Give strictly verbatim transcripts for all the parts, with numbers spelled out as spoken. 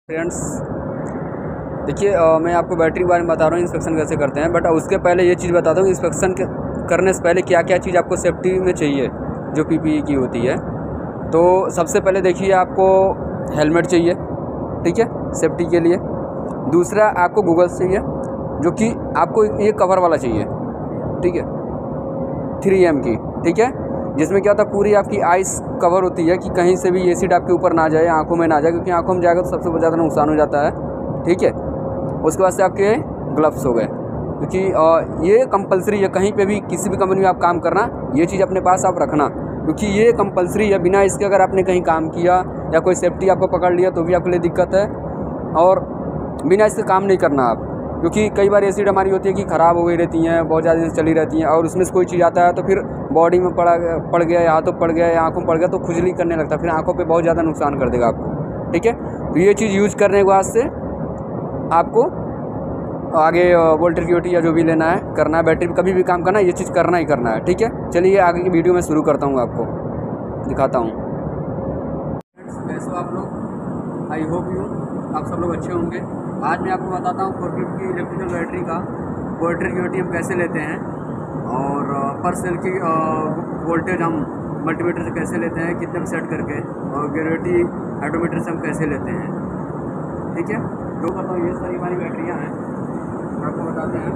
Friends देखिए, अ, मैं आपको बैटरी के बारे में बता रहा हूँ इंस्पेक्शन कैसे करते हैं। बट उसके पहले ये चीज़ बताता हूँ, इंस्पेक्शन करने से पहले क्या क्या चीज़ आपको सेफ्टी में चाहिए जो पीपीई की होती है। तो सबसे पहले देखिए, आपको हेलमेट चाहिए, ठीक है, सेफ्टी के लिए। दूसरा आपको गूगल्स चाहिए, जो कि आपको ये कवर वाला चाहिए, ठीक है, थ्री एम की, ठीक है, जिसमें क्या होता है पूरी आपकी आइस कवर होती है कि कहीं से भी एसिड आपके ऊपर ना जाए, आंखों में ना जाए, क्योंकि आंखों में जाएगा तो सबसे ज़्यादा नुकसान हो जाता है, ठीक है। उसके बाद से आपके ग्लव्स हो गए, क्योंकि ये कंपलसरी है, कहीं पे भी किसी भी कंपनी में आप काम करना, ये चीज़ अपने पास आप रखना, क्योंकि ये कंपलसरी है। बिना इसके अगर आपने कहीं काम किया या कोई सेफ्टी आपको पकड़ लिया तो भी आपके लिए दिक्कत है, और बिना इससे काम नहीं करना आप, क्योंकि कई बार एसिड हमारी होती है कि ख़राब हो गई रहती हैं, बहुत ज़्यादा दिन चली रहती हैं, और उसमें से कोई चीज़ आता है तो फिर बॉडी में पड़ा पड़ गया या हाथों पड़ गया या आँखों में पड़ गया तो खुजली करने लगता है, फिर आँखों पे बहुत ज़्यादा नुकसान कर देगा आपको, ठीक है। तो ये चीज़ यूज करने के बाद से आपको आगे वोल्टेज ड्यूटी या जो भी लेना है करना है, बैटरी कभी भी काम करना है, ये चीज़ करना ही करना है, ठीक है। चलिए आगे की वीडियो में शुरू करता हूँ, आपको दिखाता हूँ। कैसे हो आप लोग, आई होप यू आप सब लोग अच्छे होंगे। आज मैं आपको बताता हूँ फोरक्लिप की इलेक्ट्रिकल बैटरी का वोल्टेज ड्यूटी हम कैसे लेते हैं, और पर सेल की वोल्टेज हम मल्टीमीटर से कैसे लेते हैं, कितने में सेट करके, और ग्रेविटी हाइड्रोमीटर से हम कैसे लेते हैं, ठीक है। तो बताओ, ये सारी हमारी बैटरियाँ हैं, आपको बताते हैं।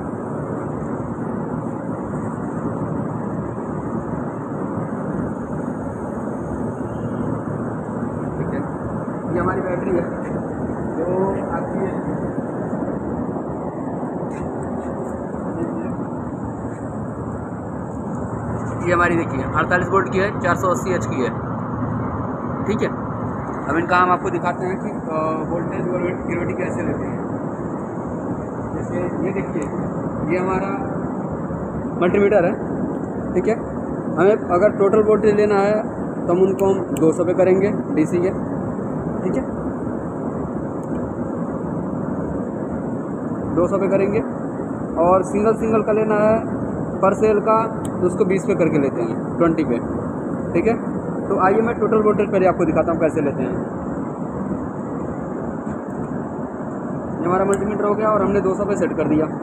ठीक है, ये हमारी बैटरी है जो आपकी ये हमारी देखिए अड़तालीस वोल्ट की है, चार सौ अस्सी एच की है, ठीक है। अब इनका हम आपको दिखाते हैं कि वोल्टेज और ग्रेविटी कैसे लेते हैं। जैसे ये देखिए, ये हमारा मल्टीमीटर है, ठीक है। हमें अगर टोटल वोल्टेज लेना है तो हम उनको हम दो सौ पे करेंगे डीसी के, ठीक है, दो सौ पे करेंगे। और सिंगल सिंगल का लेना है पर सेल का तो उसको बीस पे करके लेते हैं, ट्वेंटी पे, ठीक है। तो आइए मैं टोटल वोल्टेज पहले आपको दिखाता हूँ कैसे लेते हैं। ये हमारा मल्टीमीटर हो गया और हमने दो सौ पे सेट कर दिया,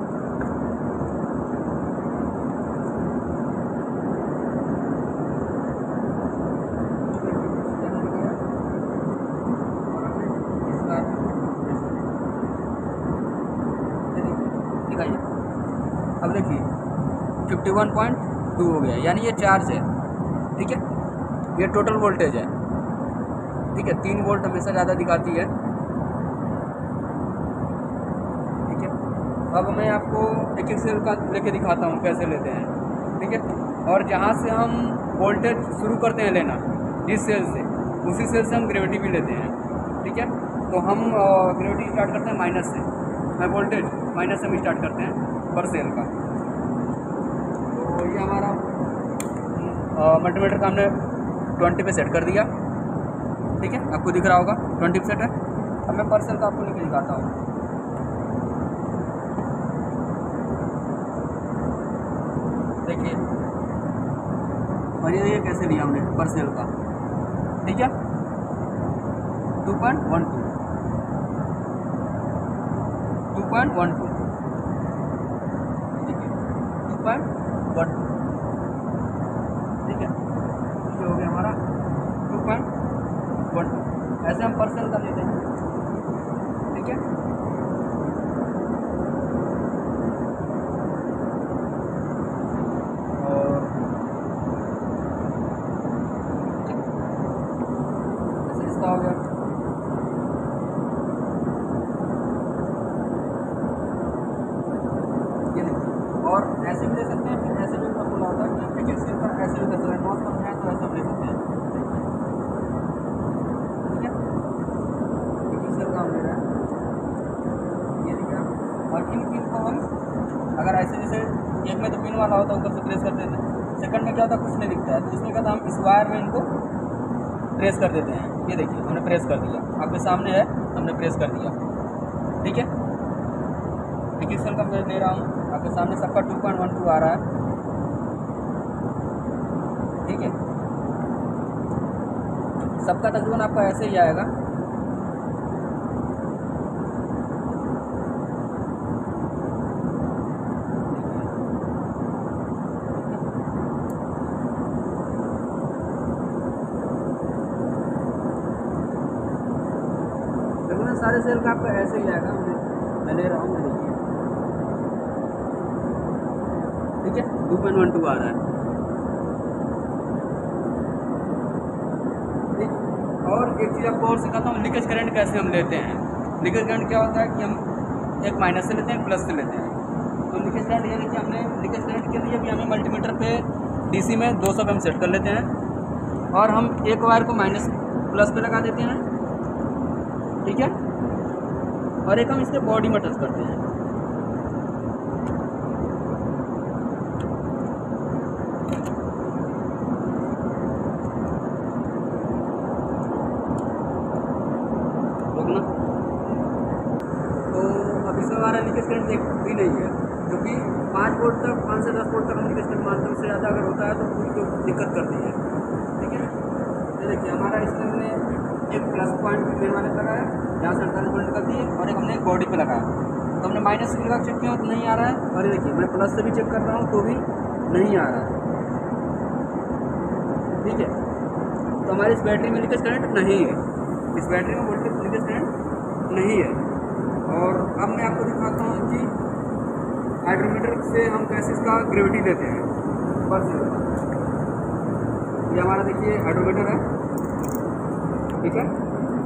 दिखाइए। अब देखिए फिफ्टी वन पॉइंट टू हो गया, यानी ये चार्ज है, ठीक है। ये टोटल वोल्टेज है, ठीक है। तीन वोल्ट हमेशा ज़्यादा दिखाती है, ठीक है। अब मैं आपको एक एक सेल का लेके दिखाता हूँ कैसे लेते हैं, ठीक है। और जहाँ से हम वोल्टेज शुरू करते हैं लेना, जिस सेल से, उसी सेल से हम ग्रेविटी भी लेते हैं, ठीक है। तो हम ग्रेविटी स्टार्ट करते हैं माइनस से, मैं वोल्टेज माइनस से हम स्टार्ट करते हैं पर सेल का। तो ये हमारा मल्टीमीटर का हमने ट्वेंटी पे सेट कर दिया, ठीक है, आपको दिख रहा होगा ट्वेंटी पे सेट है। अब मैं पर सेल का आपको लेके दिखाता हूँ। देखिए, और ये कैसे लिया हमने पर सेल का, ठीक है, two point one two two point one two देखिए, टू पॉइंट वन टू ठीक है, ये हो गया हमारा टू पॉइंट वन टू। ऐसे हम पर सेल का लेते हैं, ठीक है। और ऐसे इसका हो गया, ये देखिए। और ऐसे भी ले सकते हैं, फिर ऐसे भी मैं बोला होता है कि एक सेल का ऐसे भी कर सकते हैं, नॉर्मल है तो ऐसे भी ले सकते हैं, ठीक है। एक सेल का हम ले रहे हैं, ये देखिए। और इन पिन को हम अगर ऐसे जैसे एक में तो पिन वाला होता है, ऊपर से प्रेस करते थे, सेकंड में क्या होता है कुछ नहीं दिखता है, तो इसमें क्या था हम इस वायर में इनको प्रेस कर देते हैं। ये देखिए हमने प्रेस कर दिया, आपके सामने है, हमने प्रेस कर दिया, ठीक है। एक एक सेल का मैं ले रहा हूँ, आपके सामने सबका टू पॉइंट वन टू आ रहा है, ठीक है। सबका तकरीबन आपका ऐसे ही आएगा, तकरीबन सारे सेल का आपका ऐसे ही आएगा। मैं मैं ले रहा हूँ, मैं देखिए ठीक है, टू पॉइंट वन टू आ रहा है ठीक। और एक चीज़ आपको और सिखाता हूँ, लीकेज करंट कैसे हम लेते हैं। लीकेज करंट क्या होता है कि हम एक माइनस से लेते हैं, प्लस से लेते हैं। तो लीकेज करंट ये देखिए, हमने लीकेज करंट के लिए भी हमें मल्टीमीटर पे डीसी में दो सौ पे हम सेट कर लेते हैं और हम एक वायर को माइनस प्लस पे लगा देते हैं ठीक है, और एक हम इसके बॉडी में टच करते हैं। रोकना। तो अब इसमें हमारा लीकेज करंट एक भी नहीं है, क्योंकि पाँच वोल्ट तक, पाँच से दस वोल्ट तक हम लीकेज करंट मानते हैं। उससे ज़्यादा अगर होता है तो पूरी तो दिक्कत करती है ठीक है। ये देखिए हमारा इसमें हमने एक प्लस पॉइंट मेन वाले पे लगाया, जहाँ से अड़तालीस वोल्ट निकलती है, और एक हमने एक बॉडी पे लगाया। तो हमने माइनस से लगा चेक किया तो नहीं आ रहा है, और ये देखिए मैं प्लस से भी चेक कर रहा हूँ तो भी नहीं आ रहा है ठीक है। तो हमारी इस बैटरी में लीकेज करंट नहीं है, इस बैटरी में वोल्टेज लीकेज करंट नहीं है। और अब मैं आपको दिखाता हूँ कि हाइड्रोमीटर से हम कैसे इसका ग्रेविटी देते हैं। बस ये हमारा देखिए हाइड्रोमीटर है ठीक है,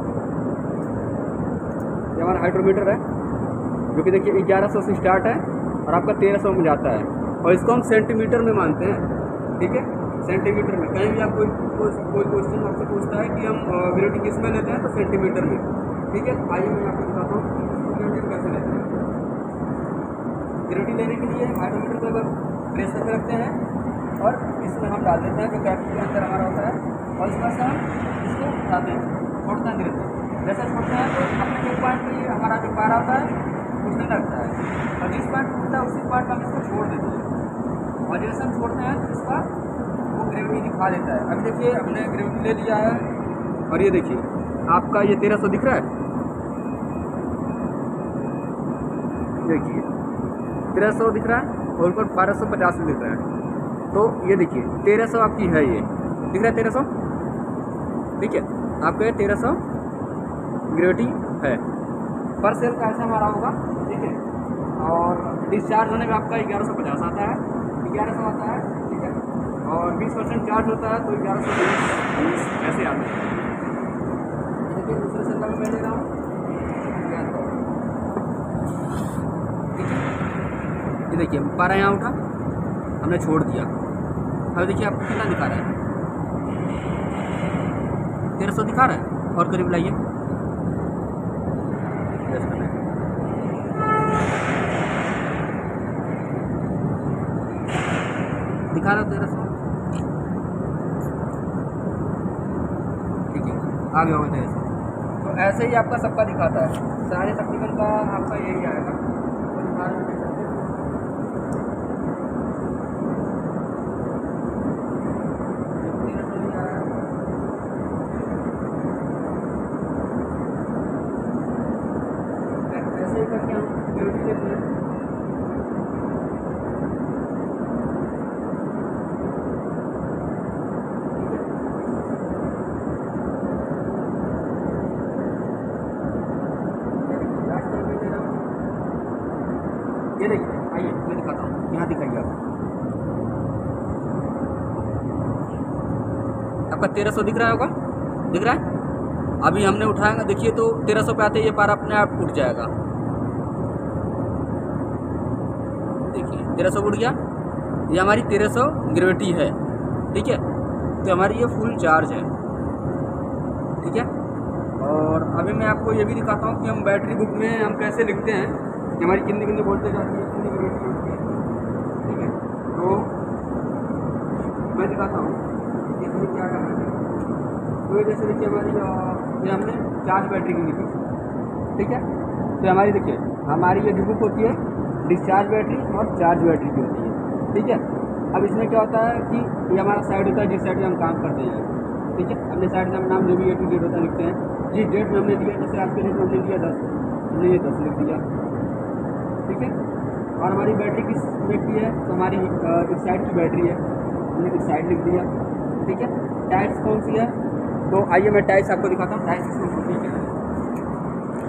ये हमारा हाइड्रोमीटर है जो कि देखिए ग्यारह सौ से स्टार्ट है और आपका तेरह सौ में जाता है, और इसको हम सेंटीमीटर में मानते हैं ठीक है, सेंटीमीटर में। कहीं भी आप कोई कोई क्वेश्चन आपसे पूछता है कि हम ग्रेविटी किस में लेते हैं तो सेंटीमीटर में ठीक है। आइए मैं आपको दिखाता हूँ ग्रेविटी कैसे लेते हैं। ग्रेविटी लेने के लिए हाइड्रोमीटर को अगर प्रेशर पे रखते हैं और इसमें हम डाल देते हैं जो कैप के अंदर हमारा होता है, और इसमें से हम इसको उठाते हैं, छोड़ते हैं धीरे धीरे। जैसे छोड़ते हैं तो अपने एक पॉइंट पे हमारा जो पारा होता है उठने लगता है, और जिस पॉइंट उठता है उसी पॉइंट पर हम इसको छोड़ देते हैं, और जैसे हम छोड़ते हैं तो इसका वो ग्रेविटी दिखा देता है। अभी देखिए हमने ग्रेविटी ले लिया है, और ये देखिए आपका ये तेरह सौ दिख रहा है, देखिए तेरह सौ दिख रहा है और ऊपर बारह सौ पचास दिख रहा है। तो ये देखिए तेरह सौ आपकी है, ये दिख रहा है तेरह सौ ठीक है, आपका ये तेरह सौ ग्रेविटी है। पर सेल का ऐसा हमारा होगा ठीक है, और डिस्चार्ज होने में आपका ग्यारह सौ पचास आता है, ग्यारह सौ आता है ठीक है, और बीस परसेंट चार्ज होता है तो ग्यारह सौ बीस ऐसे आता है। देखिए दूसरे सेल का भी मैं ले रहा हूँ ये देखिए पारा यहाँ उठा, हमने छोड़ दिया। अब देखिए आपको कितना दिखा रहा है, तेरह सौ दिखा रहा है, और करीब लाइए दिखा रहा तेरह सौ ठीक है, आ गया होगा तेरह सौ। तो ऐसे ही आपका सबका दिखाता है, सारे तकरीबन का आपका यही आएगा। करके हम ग्रेविटी देते हैं ये देखिए। आइए मैं दिखाता हूँ, यहाँ दिखाइए आप, आपका तेरह सौ दिख रहा होगा, दिख रहा है। अभी हमने उठाएंगे देखिए तो तेरह सौ पे आते ये पारा अपने आप उठ जाएगा, देखिए तेरह सौ उठ गया। ये हमारी तेरह सौ ग्रेविटी है ठीक है, तो हमारी ये फुल चार्ज है ठीक है। और अभी मैं आपको ये भी दिखाता हूँ कि हम बैटरी बुक में हम कैसे लिखते हैं कि हमारी कितनी कितनी वोल्टेज आती है, कितनी ग्रेविटी होती है ठीक है। तो मैं दिखाता हूँ कि हमें क्या करना है। तो जैसे देखिए हमारी ये हमने चार्ज बैटरी की लिखी ठीक है, तो हमारी देखिए हमारी ये जो बुक होती है डिस्चार्ज बैटरी और चार्ज बैटरी की होती है ठीक है। अब इसमें क्या होता है कि ये हमारा साइड होता है जिस साइड में हम काम करते हैं ठीक है। अपने साइड का नाम जो भी ए टू डेट होता है लिखते हैं, जिस डेट में हमने दिया, जैसे आज के डेट में हमने दिया दस, हमने ये दस लिख दिया ठीक है। और हमारी बैटरी किस में की है, तो हमारी इस साइड की बैटरी है, हमने इस साइड लिख दिया ठीक है। टाइप्स कौन सी है, तो आइए मैं टाइप्स आपको दिखाता हूँ। टाइप्स इसमें होती है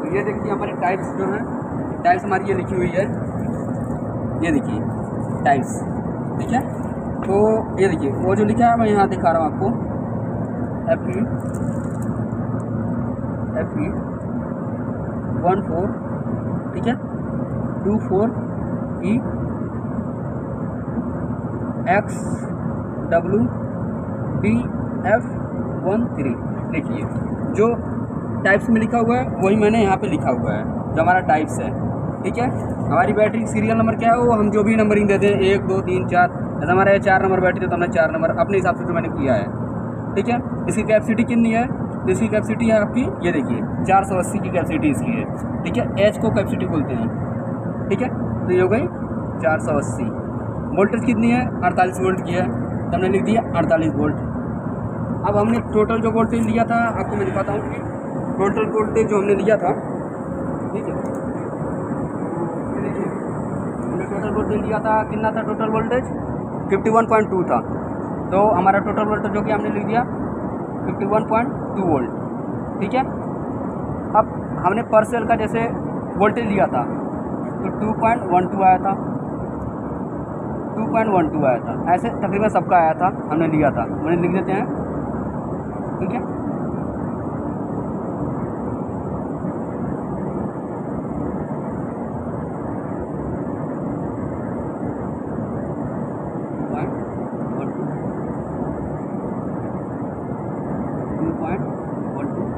तो ये देखिए हमारी टाइप्स जो है, टाइप्स हमारी ये लिखी हुई है, ये देखिए टाइप्स, ठीक है। तो ये देखिए वो जो लिखा है मैं यहाँ दिखा रहा हूँ आपको, F E F E one four, ठीक है, two four E X W D F one three. देखिए जो टाइप्स में लिखा हुआ है वही मैंने यहाँ पे लिखा हुआ है, जो हमारा टाइप्स है, ठीक है। हमारी बैटरी सीरियल नंबर क्या है, वो हम जो भी नंबरिंग देते हैं, एक दो तीन चार, जैसे हमारा ये चार नंबर बैटरी है तो हमने चार नंबर अपने हिसाब से जो मैंने किया है, ठीक है। इसकी कैपेसिटी कितनी है, तो इसकी कैपेसिटी है आपकी, ये देखिए चार सौ अस्सी की कैपेसिटी इसकी है, ठीक है। एच को कैपेसिटी बोलते हैं, ठीक है। तो ये हो गई चार सौ अस्सी। वोल्टेज कितनी है, अड़तालीस वोल्ट की है, तो हमने लिख दिया अड़तालीस वोल्ट। अब हमने टोटल जो वोल्टेज लिया था आपको मैं दिखाता हूँ कि टोटल वोल्टेज जो हमने लिया था, ठीक है, देखिए हमने टोटल वोल्टेज लिया था, कितना था total voltage, fifty one point two था। तो हमारा टोटल वोल्टेज जो कि हमने लिख दिया fifty one point two volt, ठीक है। अब हमने पर सेल का जैसे वोल्टेज लिया था तो टू पॉइंट वन टू आया था, टू पॉइंट वन टू आया था, ऐसे तकरीबन सबका आया था, हमने लिया था, मैंने लिख देते हैं, ठीक है। टू पॉइंट वन टू,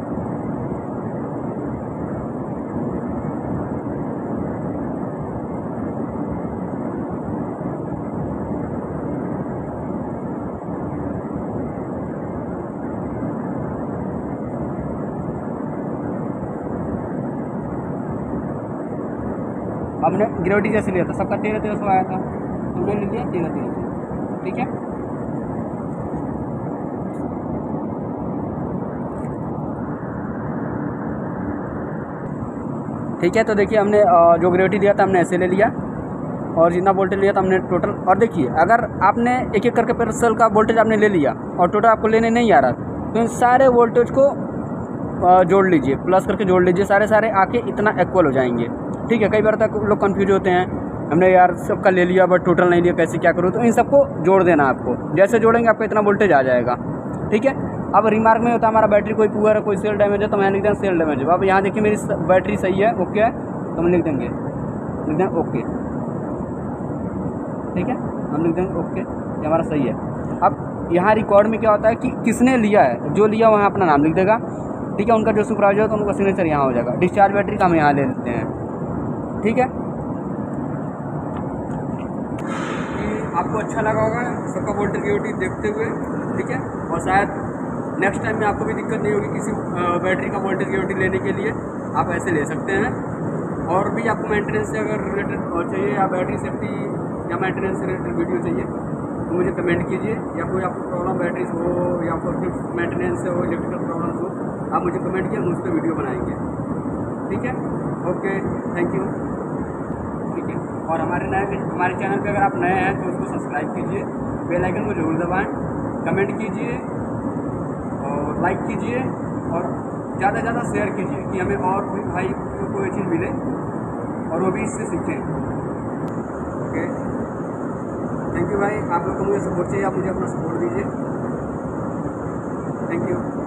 हमने ग्रेविटी जैसे लिया था, सबका तेरह तेरह सौ आया था, हमने लिख दिया तेरह तेरह सौ, ठीक है। ठीक है, तो देखिए हमने जो ग्रेविटी दिया था हमने ऐसे ले लिया, और जितना वोल्टेज लिया था हमने टोटल। और देखिए अगर आपने एक एक करके पर सेल का वोल्टेज आपने ले लिया और टोटल आपको लेने नहीं आ रहा, तो इन सारे वोल्टेज को जोड़ लीजिए, प्लस करके जोड़ लीजिए, सारे सारे आके इतना इक्वल हो जाएंगे, ठीक है। कई बार तक लोग कंफ्यूज होते हैं, हमने यार सबका ले लिया बट टोटल नहीं लिया, कैसे क्या करूँ, तो इन सबको जोड़ देना आपको, जैसे जोड़ेंगे आपको इतना वोल्टेज आ जाएगा, ठीक है। अब रिमार्क में होता है हमारा बैटरी कोई पुअर है, कोई सेल डैमेज है, तो मैं लिख दें सेल डैमेज है। अब यहाँ देखिए मेरी बैटरी सही है, ओके है, तो हम लिख देंगे, लिख दें ओके, ठीक है, हम लिख देंगे ओके, ये हमारा सही है। अब यहाँ रिकॉर्ड में क्या होता है कि किसने लिया है, जो लिया वहाँ अपना नाम लिख देगा, ठीक है। उनका जो सुपरवाइजर है तो उनका सिग्नेचर यहाँ हो जाएगा। डिस्चार्ज बैटरी का हम यहाँ ले लेते हैं, ठीक है। आपको अच्छा लगा होगा सबका वोल्टेज ग्रेविटी देखते हुए, ठीक है। और शायद नेक्स्ट टाइम में आपको भी दिक्कत नहीं होगी किसी बैटरी का वोल्टेज ग्रेविटी लेने के लिए, आप ऐसे ले सकते हैं। और भी आपको मेंटेनेंस से अगर रिलेटेड चाहिए या बैटरी सेफ्टी या मेंटेनेंस से रिलेटेड वीडियो चाहिए तो मुझे कमेंट कीजिए, या कोई आपको प्रॉब्लम बैटरी से हो या फिर मेंटेनेंस से हो, इलेक्ट्रिकल प्रॉब्लम्स हो, आप मुझे कमेंट किए, हम उस पर वीडियो बनाएंगे, ठीक है। ओके, थैंक यू, ठीक है। और हमारे नए हमारे चैनल पे अगर आप नए हैं तो उसको सब्सक्राइब कीजिए, बेल आइकन को जरूर दबाएं, कमेंट कीजिए और लाइक कीजिए और ज़्यादा से ज़्यादा शेयर कीजिए कि हमें और भी भाई को कोई चीज़ मिले और वो भी इससे सीखें। ओके, थैंक यू भाई, आप लोग को मुझे सपोर्ट चाहिए, आप मुझे अपना सपोर्ट दीजिए, थैंक यू।